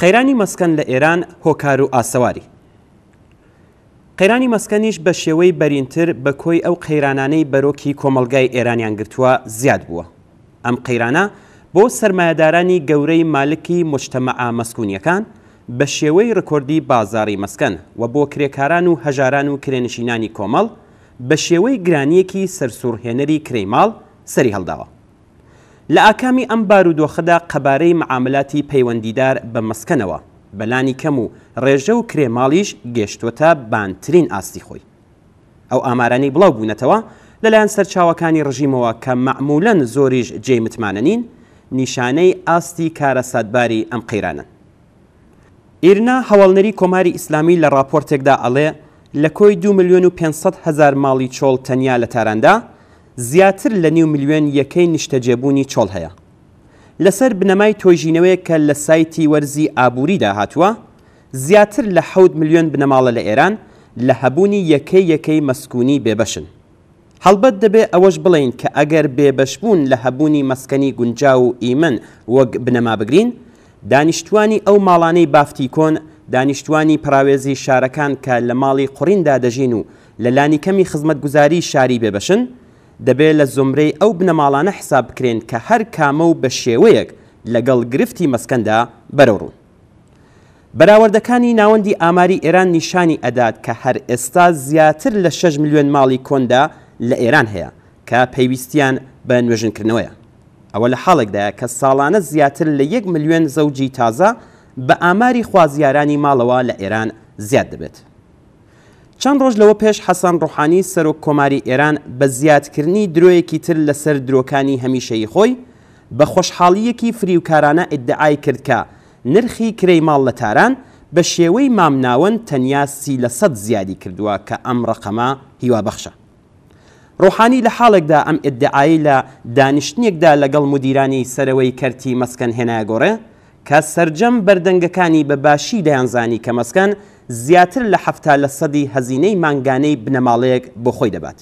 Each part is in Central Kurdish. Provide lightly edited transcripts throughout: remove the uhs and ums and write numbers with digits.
قەیرانی مەسکەن لە ئێران هۆکار و ئاسەواری. قەیرانی مەسکەنیش بە شێوەی بەرینتر بە کۆی ئەو قەیرانانەی بەرۆکی کۆمەڵگای ئێرانیان گرتووە زیاد بووە. ئەم قەیرانە بۆ سەرمایەدارانی گەورەی مالکی موجتەمەعە مەسکونیەکان بە شێوەی ڕکۆردی بازاڕی مەسکەن و بۆ کرێکاران و هەژاران و کرێنشینانی کۆمەڵ بە شێوەی گرانیەکی سەرسوڕهێنەری کرەیماڵ سەری هەڵداوە. لە ئاکامی ئەم بارودۆخەدا قەبارەی معاملاتی پەیوەندیدار بە مەسکەنەوە بەلانی کەم و ڕێژە و کرێماڵیش گەشتوەتە بانترین ئاستی خۆی. ئەو ئامارانەی بڵاو بوونەتەوە لەلایەن سەرچاوەکانی ڕژیمەوە کە مەعموولەن زۆریش جێی متمانە نین، نیشانەی ئاستی کارە سادباری ئەم قەیرانن. ئیرنا هەواڵنەری کۆماری ئیسلامی لە راپۆرتێکدا ئەڵێ لە کۆی 2,500,000 ماڵی چۆڵ تەنیا لە تاراندا زیاتر لە 9 ملیۆن یەکەی نیشتەجێبوونی چۆڵ هەیە. لەسەر بنەمای تۆژینەوەی کە لە سایتی وەرزی ئابووریدا هاتووە، زیاتر لە 7 ملیۆن بنەماڵە لە ئێران لە هەبوونی یەکەی مەسکونی بێبەشن. هەڵبەت دەبێ ئەوەش بڵین کە ئەگەر بێبەشبوون لە هەبوونی مەسکەنی گونجاو و ئیمن وەک بنەما بگرین، دانیشتوانی ئەو ماڵانەی بافتی کۆن، دانیشتوانی پراوێزی شارەکان کە لە ماڵی قوڕیندا دەژین و لە لانیکەمی خزمەتگوزاری شاری بێبەشن، دەبێت لە زمرەی ئەو بنەماڵانە حساب بکرێن کە هەر کامە و بە شێوەیەک لەگەڵ گرفتی مەسکەندا بەرەوڕوون. بەراوردەکانی ناوەندی ئاماری ئێران نیشانی ئەدات کە هەر ئێستا زیاتر لە 6 ملیۆن ماڵی کۆندا لە ئێران هەیە کە پێویستیان بە نوێژنکردنەوەیە. ئەوە لە حاڵێکدایە کە ساڵانە زیاتر لە 1 ملیۆن زەوجی تازە بە ئاماری خوازیارانی ماڵەوە لە ئێران زیاد دەبێت. چەند ڕۆژ لەوە پێش حەسەن ڕوحانی سەرۆک کۆماری ئێران بە زیادکردنی درۆیەکی تر لەسەر درۆکانی هەمیشەی خۆی بە خۆشحاڵیەکی فریوکارانە ئیدعای کرد کە نرخی کرەی ماڵ لە تاران بە شێوەی مامناوەند تەنیا 30% زیادی کردووە کە ئەم ڕقەمە هیوابەخشە. ڕوحانی لە حاڵێکدا ئەم ئیدعایی لە دانیشتنێکدا لەگەڵ مدیرانی سەرەوەی کەرتی مەسکەن هێنایە گۆڕێ کە سەرجەم بەردەنگەکانی بە باشی دەیانزانی کە مەسکەن زیاتر لە 70% هەزینەی مانگانەی بنەماڵەیەک بۆ خۆی دەبات.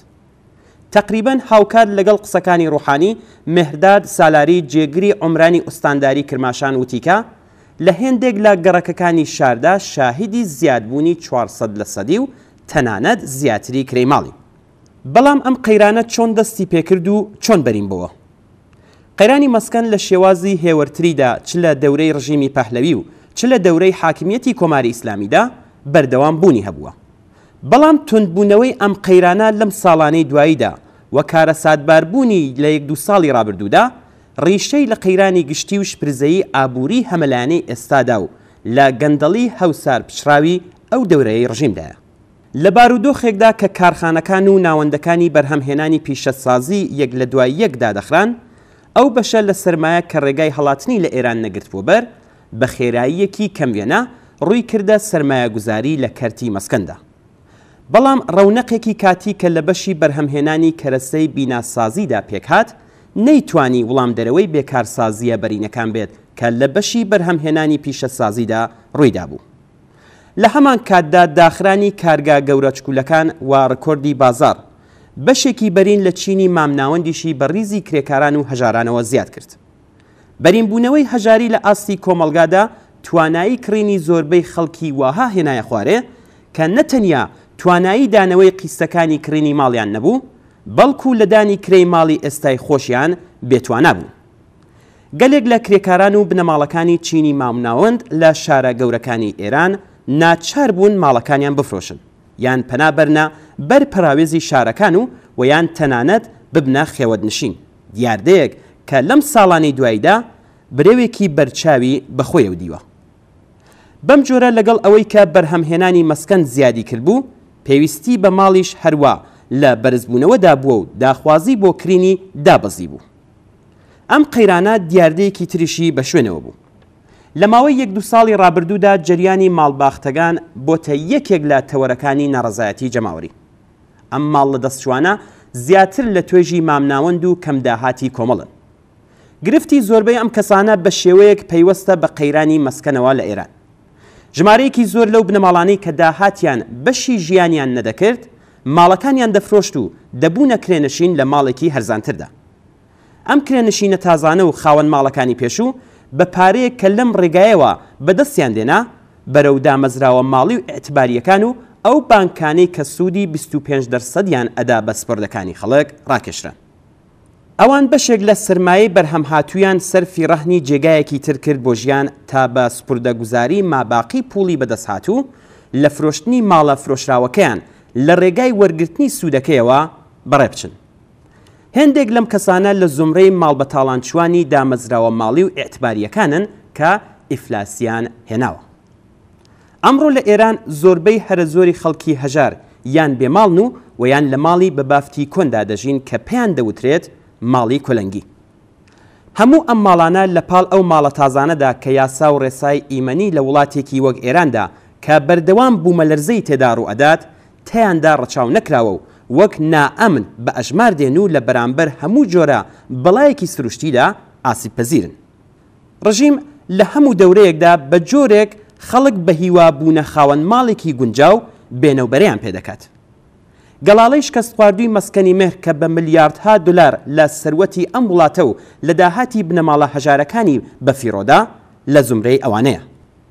تقریباً هاوکات لەگەڵ قسەکانی ڕوحانی مهرداد سالاری جێگری عمرانی ئوستانداری کرماشان وتیکە لە هێندێک لە گەڕەکەکانی شاردا شاهیدی زیادبوونی 400% و تەنانەت زیاتری کرەیماڵی. بەڵام ئەم قەیرانە چۆن دەستی پێکرد و چۆن بەرین بووە؟ قەیرانی مەسکەن لە شێوازی هێوەرتریدا چ لە دەورەی ڕژیمی پەهلەوی و چ لە دەورەی حاکمیەتی کۆماری ئیسلامیدا بەردەوام بوونی هەبووە. بەڵام توندبوونەوەی ئەم قەیرانە لەم ساڵانەی دواییدا و کارە سادباربوونی لە 1-2 ساڵی ڕابردوودا ڕیشەی لە قەیرانی گشتی و شپرزەیی ئابووری هەمەلایەنەی ئێستادا و لە گەندەڵی هەوسار پشراوی ئەو دەورەی ڕژیمدایە. لە بارودۆخێکدا کە کارخانەکان و ناوەندەکانی بەرهەمهێنانی پیشەسازی یەک لە دوای یەکدا دەخران، ئەو بەشە لە سەرمایە کە ڕێگای هەڵاتنی لە ئێران نەگرتبوو بەر بە خێراییەکی کەموێنە ڕووی کردە سەرمایە گوزاری لە کەرتی مەسکەندا. بەڵام ڕەونەقێکی کاتی کە لە بەشی بەرهەمهێنانی کەرەسەی بیناسازیدا پێکهات نەیتوانی وڵام دەرەوەی بێکارسازیە بەرینەکان بێت کە لە بەشی بەرهەمهێنانی پیشەسازیدا ڕوویدا بوو. لە هەمان کاتدا داخرانی کارگا گەورە چکولەکان و ڕکۆردی بازار بەشێکی بەرین لە چینی مامناوەندیشی بە ڕیزی کرێکاران و هەژارانەوە زیاد کرد. بەرینبوونەوەی هەژاری لە ئاستی کۆمەڵگادا توانایی کڕینی زۆربەی خەڵکی واها هێنایە خوارێ کە نەتەنیا توانایی دانەوەی قیستەکانی کڕینی ماڵیان نەبوو، بەڵکو لە دانی کرەی ماڵی ئێستای خۆشیان بێتوانە بوو. گەلێک لە کرێکاران و بنەماڵەکانی چینی مامناوەند لە شارە گەورەکانی ئێران ناچار بوون ماڵەکانیان بفرۆشن، یان پەنابەرنە بەر پەراوێزی شارەکان و یان تەنانەت ببنە خێوەتنشین. دیاردەیەک کە لەم ساڵانەی دواییدا برێوێکی بەرچاوی بەخۆیەوە دیوە. بەم جۆرە لەگەڵ ئەوەی کە بەرهەمهێنانی مەسکەن زیادی کردبوو، پێویستی بە ماڵیش هەروە لە بەرزبوونەوەدا بووە و داخوازی بۆ کرینی دابەزی بوو. ئەم قەیرانە دیاردەیەکی تریشی بە شوێنەوە بوو. لە ماوەی 1-2 ساڵی ڕابردوودا جەریانی ماڵباختەکان بۆتە یەکێک لە تەوەرەکانی نەڕەزایەتی جەماوەری. ئەم ماڵ لە دەستچوانە زیاتر لە توێژی مامناوەند و کەمداهاتی کۆمەڵن. گرفتی زۆربەی ئەم کەسانە بە شێوەیەک پەیوەستە بە قەیرانی مەسکەنەوە لە ئێران. ژمارەیەکی زۆر لەو بنەماڵانەی کە داهاتیان بەشی ژیانیان نەدەکرد، ماڵەکانیان دەفرۆشت و دەبوونە کرێنشین لە ماڵێکی هەرزانتردا. ئەم کرێنشینە تازانە و خاوەن ماڵەکانی پێشوو بە پارەیەک کە لەم ڕێگایەوە بەدەستیان دێنا بەرەو دامەزراوە ماڵی و ئێعتباریەکان و ئەو بانکانەی کە سوودی 25% ئەدا بە سپردەکانی خەڵک ڕاکێشران. ئەوان بەشێک لە سرمایەی بەرهەمهاتوویان سەرفی ڕەهنی جێگایەکی تر کرد بۆ ژیان تا بە سپوردەگوزاری ماباقی پوڵی بەدەستهاتوو لە فرۆشتنی ماڵە فرۆشراوەکەیان لە ڕێگای وەرگرتنی سوودەکەیەوە بەڕێ بچن. هێندێک لەم کەسانە لە زومرەی ماڵبەتاڵانچوانی دامەزراوە ماڵی و ئێعتباریەکانن کە ئیفلاسیان هێناوە. ئەمڕۆ لە ئێران زۆربەی هەرە زۆری خەڵکی هەژار یان بێماڵن و یان لە ماڵی بە بافتی کۆندا دەژین کە پێیان دەوترێت ماڵی کۆلەنگی. هەموو ئەم ماڵانە لە پاڵ ئەو ماڵە تازانەدا کە یاسا و ڕێسای ئیمەنی لە وڵاتێکی وەک ئێراندا کە بەردەوام بوومەلەرزەی تێدا ڕوئەدات تیاندا ڕەچاو نەکراوە و وەک نائەمن بە ئەژمار دێن و لە بەرامبەر هەموو جۆرە بەڵایەکی سروشتیدا ئاسیبپەزیرن. ڕژیم لە هەموو دەورەیەکدا بە جۆرێک خەڵک بە هیوابوونە خاوەن ماڵێکی گونجاو بێنەوبەرەیان پێدەکات. گەڵاڵەی شکست خواردووی مەسکەنی مێر کە بە ملیاردها دلار لە سەروەتی ئەم وڵاتە و لە داهاتی بنەماڵە هەژارەکانی بەفیڕۆدا لە زومرەی ئەوانەیە.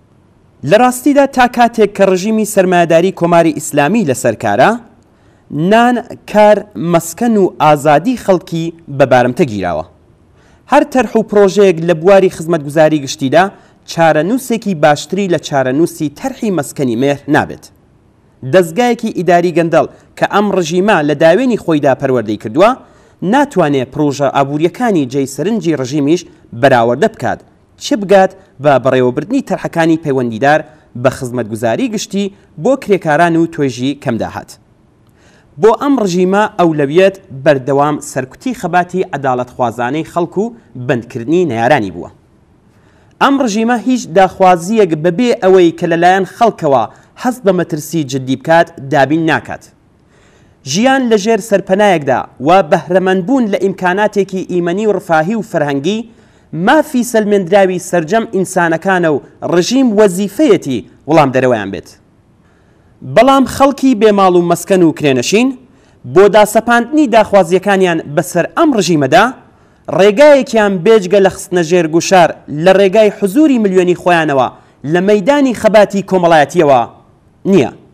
لە ڕاستیدا تا کاتێک کە ڕژیمی سەرمایەداری کۆماری ئیسلامی لەسەرکارە نان کار مەسکەن و ئازادی خەڵکی بەبارمتە گیراوە. هەر تەرح و پرۆژەیەک لە بواری خزمەتگوزاری گشتیدا چارەنووسێکی باشتری لە چارەنووسی تەرحی مەسکەنی مێر نابێت. دەستگایەکی ئیداری گەندەڵ کە ئەم ڕژیمە لە داوێنی خۆیدا پەروەردەی کردووە ناتوانێت پرۆژە ئابوووریەکانی جێی سەرنجی ڕژیمیش بەراوردە بکات چ بگات بە بەڕێوەبردنی تەرحەکانی پەیوەندیدار بە خزمەتگوزاری گشتی بۆ کرێکاران و توێژی کەمداهات. بۆ ئەم ڕژیمە ئەولەویەت بەردەوام سەرکوتی خەباتی عەداڵەتخوازانەی خەڵک و بندکردنی نەیارانی بووە. ئەم ڕژیمە هیچ داخوازیەک بەبێ ئەوەی کە لەلایەن خەڵکەوە هەست بە مەترسی جددی بکات دابین ناکات. ژیان لەژێر سەرپەنایەکدا و بەهرەمەندبوون لە ئیمکاناتێکی ئیمەنی و ڕفاهی و فەرهەنگی مافی سەلمێنراوی سەرجەم ئینسانەکانە و ڕژیم وەزیفەیەتی وەڵام دەرەوەیان بێت. بەڵام خەڵکی بێماڵ و مەسکەن و کرێنەشین بۆ داسەپاندنی داخوازیەکانیان بەسەر ئەم ڕژیمەدا ڕێگایەکیان بێجگە لە خستنە ژێرگوشار لە ڕێگای حزوری ملیۆنی خۆیانەوە لە مەیدانی خەباتی کۆمەڵایەتیەوە نییە.